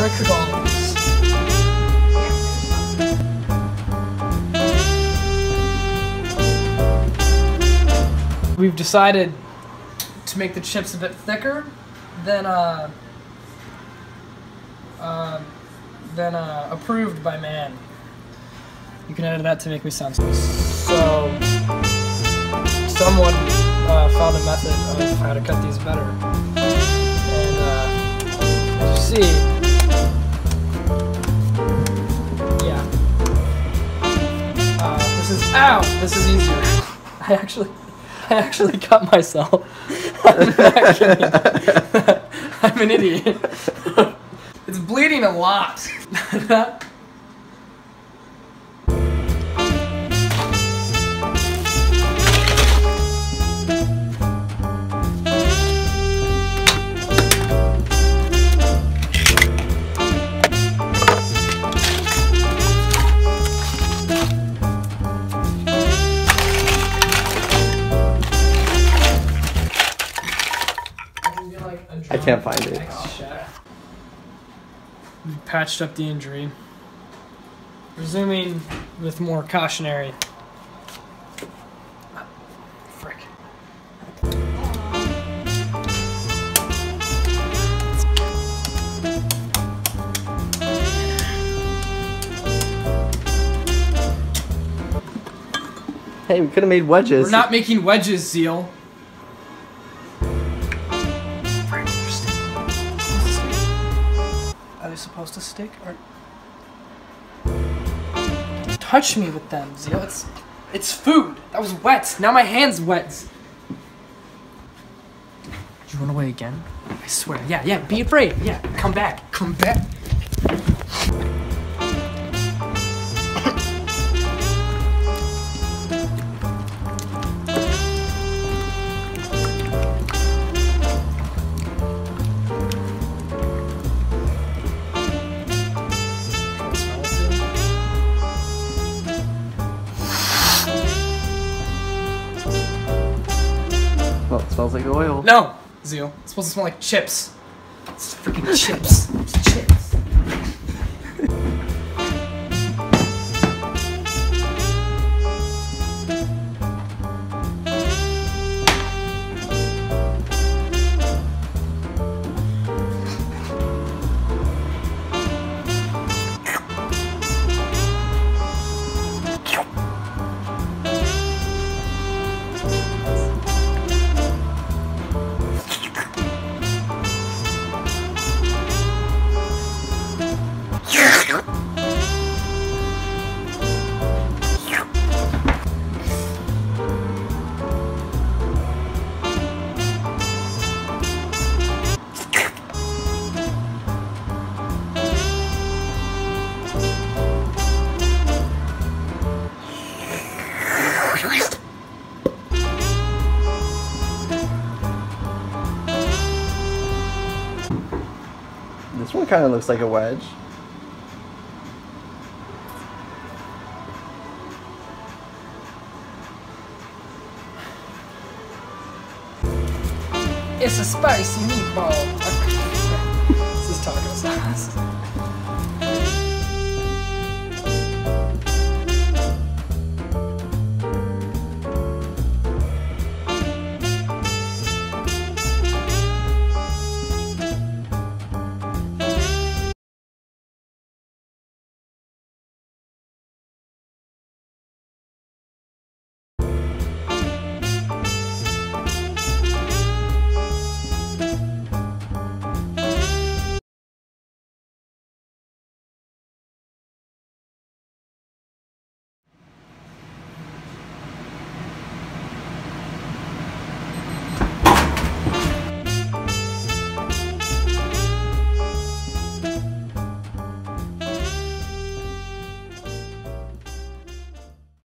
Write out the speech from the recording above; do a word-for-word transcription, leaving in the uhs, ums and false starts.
gonna cook all of these. We've decided to make the chips a bit thicker than uh, uh, than uh, approved by man. You can edit that to make me sound so. Someone uh, found a method of how to cut these better, and uh, as you see, yeah, uh, this is ow. This is easier. I actually. I actually cut myself. I'm, actually, I'm an idiot. It's bleeding a lot. I can't find it. We patched up the injury. Resuming with more cautionary. Frick. Hey, we could have made wedges. We're not making wedges, Ziel. Are they supposed to stick? Or don't touch me with them, Ziel. It's it's food. That was wet. Now my hand's wet. Did you run away again? I swear. Yeah, yeah. Be afraid. Yeah. Come back. Come back. Oh, it smells like oil. No, Ziel. It's supposed to smell like chips. It's freaking chips. It's chips. This one kind of looks like a wedge. It's a spicy meatball.